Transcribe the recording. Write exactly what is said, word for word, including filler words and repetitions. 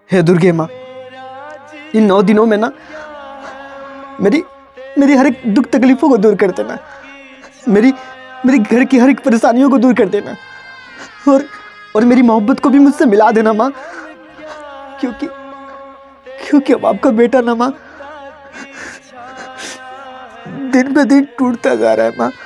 हे दुर्गे माँ, इन नौ दिनों में ना मेरी मेरी हर एक दुख तकलीफों को दूर कर देना, मेरी मेरी घर की हर एक परेशानियों को दूर कर देना, और और मेरी मोहब्बत को भी मुझसे मिला देना माँ, क्योंकि क्योंकि अब आपका बेटा ना माँ दिन पे दिन टूटता जा रहा है माँ।